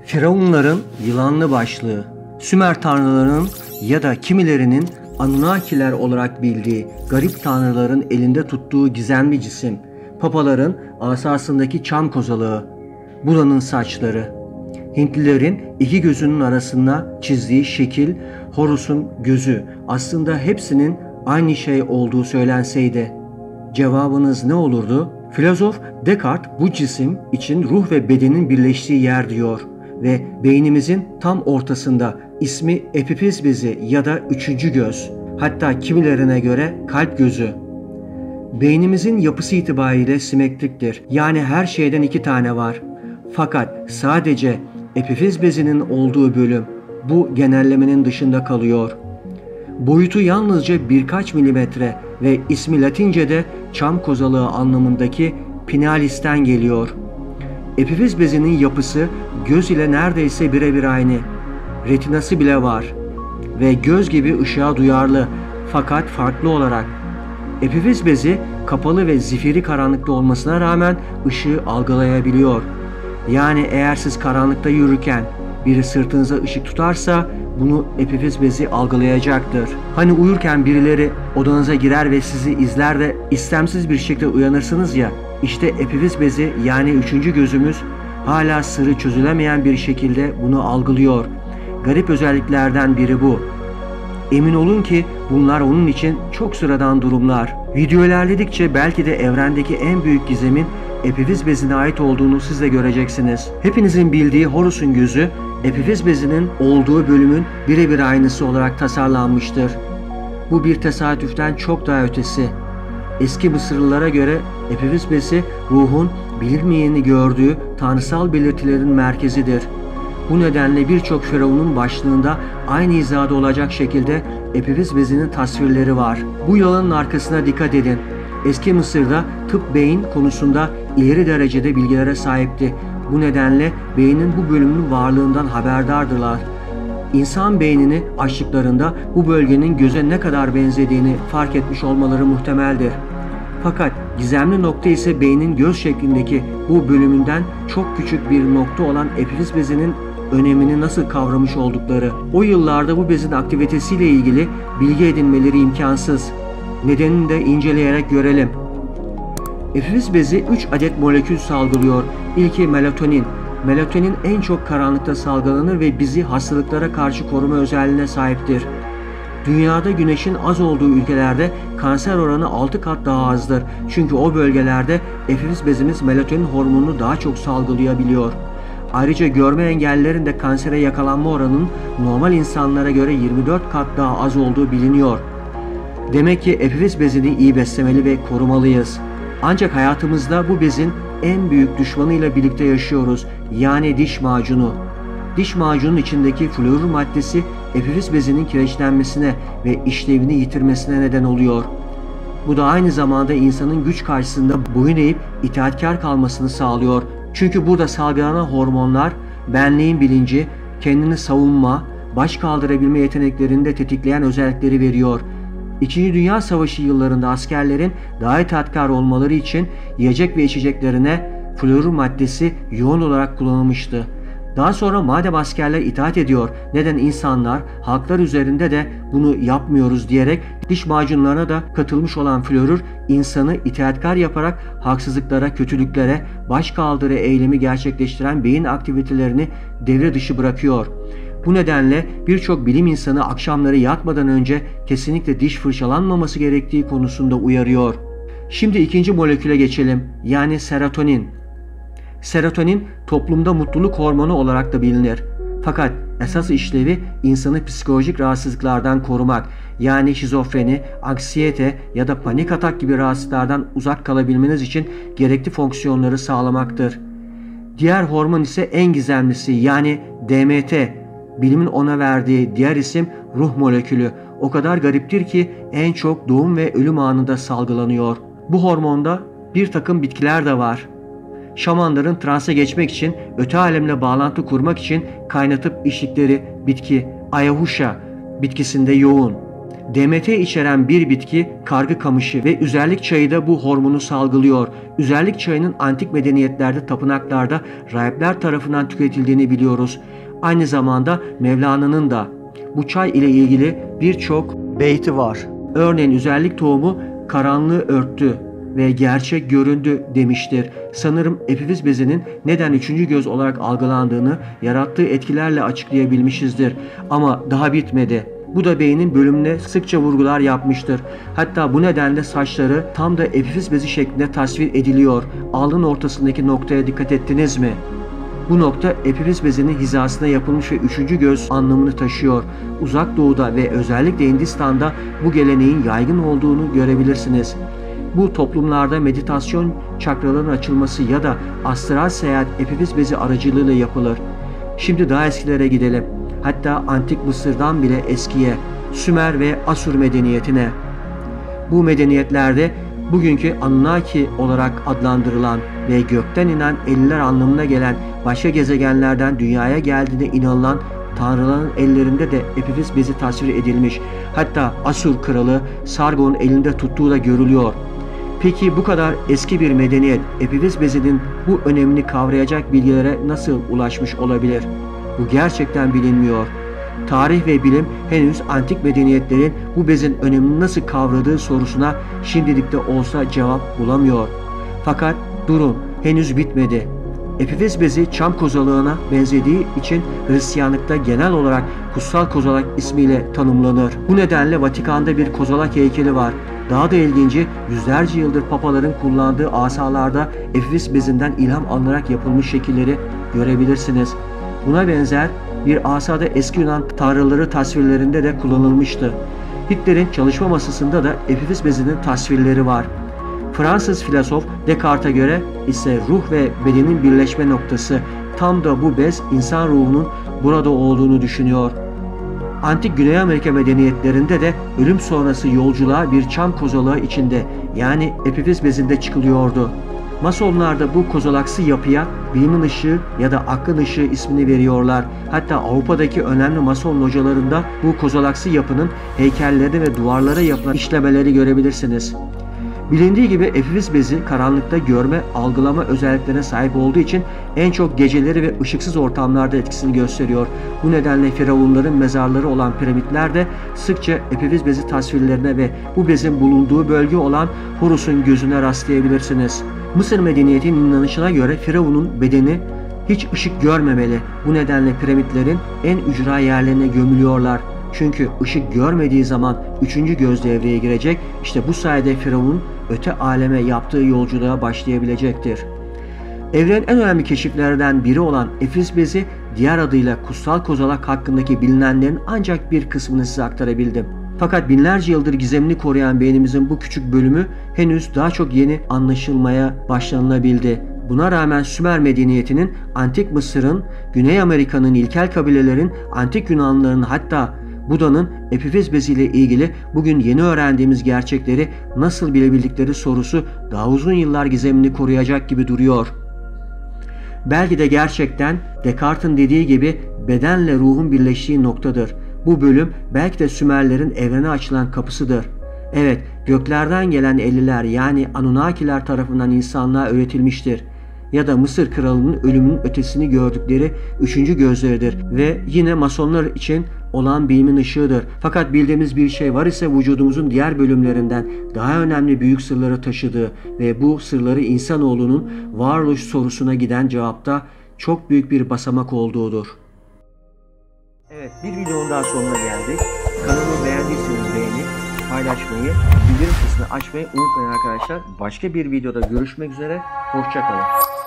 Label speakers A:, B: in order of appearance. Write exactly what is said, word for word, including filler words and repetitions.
A: Firavunların yılanlı başlığı, Sümer tanrılarının ya da kimilerinin Anunnakiler olarak bildiği garip tanrıların elinde tuttuğu gizemli cisim, papaların asasındaki çam kozalağı, Buda'nın saçları, Hintlilerin iki gözünün arasında çizdiği şekil, Horus'un gözü, aslında hepsinin aynı şey olduğu söylenseydi, cevabınız ne olurdu? Filozof Descartes bu cisim için ruh ve bedenin birleştiği yer diyor ve beynimizin tam ortasında, ismi epifiz bezi ya da üçüncü göz, hatta kimilerine göre kalp gözü. Beynimizin yapısı itibariyle simetriktir, yani her şeyden iki tane var. Fakat sadece epifiz bezinin olduğu bölüm bu genellemenin dışında kalıyor. Boyutu yalnızca birkaç milimetre ve ismi Latince'de çam kozalığı anlamındaki pinalis'ten geliyor. Epifiz bezinin yapısı göz ile neredeyse birebir aynı. Retinası bile var ve göz gibi ışığa duyarlı, fakat farklı olarak. Epifiz bezi kapalı ve zifiri karanlıkta olmasına rağmen ışığı algılayabiliyor. Yani eğer siz karanlıkta yürürken biri sırtınıza ışık tutarsa bunu epifiz bezi algılayacaktır. Hani uyurken birileri odanıza girer ve sizi izler de istemsiz bir şekilde uyanırsınız ya, işte epifiz bezi yani üçüncü gözümüz hala sırrı çözülemeyen bir şekilde bunu algılıyor. Garip özelliklerden biri bu. Emin olun ki bunlar onun için çok sıradan durumlar. Video ilerledikçe belki de evrendeki en büyük gizemin epifiz bezine ait olduğunu siz de göreceksiniz. Hepinizin bildiği Horus'un gözü, epifiz bezinin olduğu bölümün birebir aynısı olarak tasarlanmıştır. Bu bir tesadüften çok daha ötesi. Eski Mısırlılara göre epifiz bezi ruhun bilinmeyeni gördüğü tanrısal belirtilerin merkezidir. Bu nedenle birçok firavunun başlığında aynı hizada olacak şekilde epifiz bezinin tasvirleri var. Bu yalanın arkasına dikkat edin. Eski Mısır'da tıp beyin konusunda ileri derecede bilgilere sahipti. Bu nedenle beynin bu bölümünün varlığından haberdardırlar. İnsan beynini açtıklarında bu bölgenin göze ne kadar benzediğini fark etmiş olmaları muhtemeldir. Fakat gizemli nokta ise beynin göz şeklindeki bu bölümünden çok küçük bir nokta olan epifiz bezinin önemini nasıl kavramış oldukları. O yıllarda bu bezin aktivitesiyle ilgili bilgi edinmeleri imkansız. Nedenini de inceleyerek görelim. Epifiz bezi üç adet molekül salgılıyor. İlki melatonin. Melatonin en çok karanlıkta salgılanır ve bizi hastalıklara karşı koruma özelliğine sahiptir. Dünyada güneşin az olduğu ülkelerde kanser oranı altı kat daha azdır. Çünkü o bölgelerde epifiz bezimiz melatonin hormonunu daha çok salgılayabiliyor. Ayrıca görme engellilerin de kansere yakalanma oranının normal insanlara göre yirmi dört kat daha az olduğu biliniyor. Demek ki epifiz bezini iyi beslemeli ve korumalıyız. Ancak hayatımızda bu bezin en büyük düşmanıyla birlikte yaşıyoruz, yani diş macunu. Diş macunun içindeki florür maddesi epifiz bezinin kireçlenmesine ve işlevini yitirmesine neden oluyor. Bu da aynı zamanda insanın güç karşısında boyun eğip itaatkar kalmasını sağlıyor. Çünkü burada salgılanan hormonlar benliğin bilinci, kendini savunma, baş kaldırabilme yeteneklerini de tetikleyen özellikleri veriyor. İkinci Dünya Savaşı yıllarında askerlerin daha itaatkar olmaları için yiyecek ve içeceklerine florür maddesi yoğun olarak kullanılmıştı. Daha sonra madem askerler itaat ediyor, neden insanlar, halklar üzerinde de bunu yapmıyoruz diyerek diş macunlarına da katılmış olan florür insanı itaatkar yaparak haksızlıklara, kötülüklere, başkaldırı eylemi gerçekleştiren beyin aktivitelerini devre dışı bırakıyor. Bu nedenle birçok bilim insanı akşamları yatmadan önce kesinlikle diş fırçalanmaması gerektiği konusunda uyarıyor. Şimdi ikinci moleküle geçelim, yani serotonin. Serotonin toplumda mutluluk hormonu olarak da bilinir. Fakat esas işlevi insanı psikolojik rahatsızlıklardan korumak, yani şizofreni, anksiyete ya da panik atak gibi rahatsızlıklardan uzak kalabilmeniz için gerekli fonksiyonları sağlamaktır. Diğer hormon ise en gizemlisi, yani D M T. Bilimin ona verdiği diğer isim ruh molekülü. O kadar gariptir ki en çok doğum ve ölüm anında salgılanıyor. Bu hormonda bir takım bitkiler de var. Şamanların transa geçmek için, öte alemle bağlantı kurmak için kaynatıp içtikleri bitki Ayahuasca bitkisinde yoğun. D M T içeren bir bitki kargı kamışı ve üzerlik çayı da bu hormonu salgılıyor. Üzerlik çayının antik medeniyetlerde, tapınaklarda rahipler tarafından tüketildiğini biliyoruz. Aynı zamanda Mevlana'nın da bu çay ile ilgili birçok beyti var. Örneğin üzerlik tohumu karanlığı örttü ve gerçek göründü demiştir. Sanırım epifiz bezinin neden üçüncü göz olarak algılandığını yarattığı etkilerle açıklayabilmişizdir. Ama daha bitmedi. Bu da beynin bölümüne sıkça vurgular yapmıştır. Hatta bu nedenle saçları tam da epifiz bezi şeklinde tasvir ediliyor. Alnın ortasındaki noktaya dikkat ettiniz mi? Bu nokta epifiz bezinin hizasına yapılmış ve üçüncü göz anlamını taşıyor. Uzak Doğu'da ve özellikle Hindistan'da bu geleneğin yaygın olduğunu görebilirsiniz. Bu toplumlarda meditasyon çakraların açılması ya da astral seyahat epifiz bezi aracılığıyla yapılır. Şimdi daha eskilere gidelim. Hatta Antik Mısır'dan bile eskiye, Sümer ve Asur medeniyetine. Bu medeniyetlerde bugünkü Anunnaki olarak adlandırılan ve gökten inen eller anlamına gelen başka gezegenlerden dünyaya geldiğine inanılan tanrıların ellerinde de epifiz bezi tasvir edilmiş. Hatta Asur kralı Sargon'un elinde tuttuğu da görülüyor. Peki bu kadar eski bir medeniyet epifiz bezinin bu önemini kavrayacak bilgilere nasıl ulaşmış olabilir? Bu gerçekten bilinmiyor. Tarih ve bilim henüz antik medeniyetlerin bu bezin önemini nasıl kavradığı sorusuna şimdilik de olsa cevap bulamıyor. Fakat durun, henüz bitmedi. Epifiz bezi çam kozalağına benzediği için Hristiyanlıkta genel olarak kutsal kozalak ismiyle tanımlanır. Bu nedenle Vatikan'da bir kozalak heykeli var. Daha da ilginci, yüzlerce yıldır papaların kullandığı asalarda epifiz bezinden ilham alınarak yapılmış şekilleri görebilirsiniz. Buna benzer bir asada eski Yunan tanrıları tasvirlerinde de kullanılmıştı. Hitler'in çalışma masasında da epifiz bezinin tasvirleri var. Fransız filozof Descartes'e göre ise ruh ve bedenin birleşme noktası, tam da bu bez insan ruhunun burada olduğunu düşünüyor. Antik Güney Amerika medeniyetlerinde de ölüm sonrası yolculuğa bir çam kozalağı içinde, yani epifiz bezinde çıkılıyordu. Masonlar da bu kozalaksı yapıya bilimin ışığı ya da aklın ışığı ismini veriyorlar. Hatta Avrupa'daki önemli mason localarında bu kozalaksı yapının heykelleri ve duvarlara yapılan işlemeleri görebilirsiniz. Bilindiği gibi epifiz bezi karanlıkta görme, algılama özelliklerine sahip olduğu için en çok geceleri ve ışıksız ortamlarda etkisini gösteriyor. Bu nedenle firavunların mezarları olan piramitlerde sıkça epifiz bezi tasvirlerine ve bu bezin bulunduğu bölge olan Horus'un gözüne rastlayabilirsiniz. Mısır medeniyetinin inanışına göre firavunun bedeni hiç ışık görmemeli. Bu nedenle piramitlerin en ücra yerlerine gömülüyorlar. Çünkü ışık görmediği zaman üçüncü göz devreye girecek. İşte bu sayede firavun öte aleme yaptığı yolculuğa başlayabilecektir. Evrenin en önemli keşiflerden biri olan epifiz bezi, diğer adıyla kutsal kozalak hakkındaki bilinenlerin ancak bir kısmını size aktarabildim. Fakat binlerce yıldır gizemini koruyan beynimizin bu küçük bölümü henüz daha çok yeni anlaşılmaya başlanılabildi. Buna rağmen Sümer medeniyetinin, Antik Mısır'ın, Güney Amerika'nın ilkel kabilelerin, Antik Yunanlıların hatta Buda'nın epifiz beziyle ilgili bugün yeni öğrendiğimiz gerçekleri nasıl bilebildikleri sorusu daha uzun yıllar gizemini koruyacak gibi duruyor. Belki de gerçekten Descartes'in dediği gibi bedenle ruhun birleştiği noktadır. Bu bölüm belki de Sümerlerin evrene açılan kapısıdır. Evet, göklerden gelen elliler yani Anunnakiler tarafından insanlığa öğretilmiştir. Ya da Mısır kralının ölümünün ötesini gördükleri üçüncü gözleridir ve yine masonlar için olan bilimin ışığıdır. Fakat bildiğimiz bir şey var ise vücudumuzun diğer bölümlerinden daha önemli büyük sırları taşıdığı ve bu sırları insanoğlunun varoluş sorusuna giden cevapta çok büyük bir basamak olduğudur. Evet, bir videonun daha sonuna geldik. Kanalımı beğendiyseniz beğenip paylaşmayı, bildirim sesini açmayı unutmayın arkadaşlar. Başka bir videoda görüşmek üzere, hoşça kalın.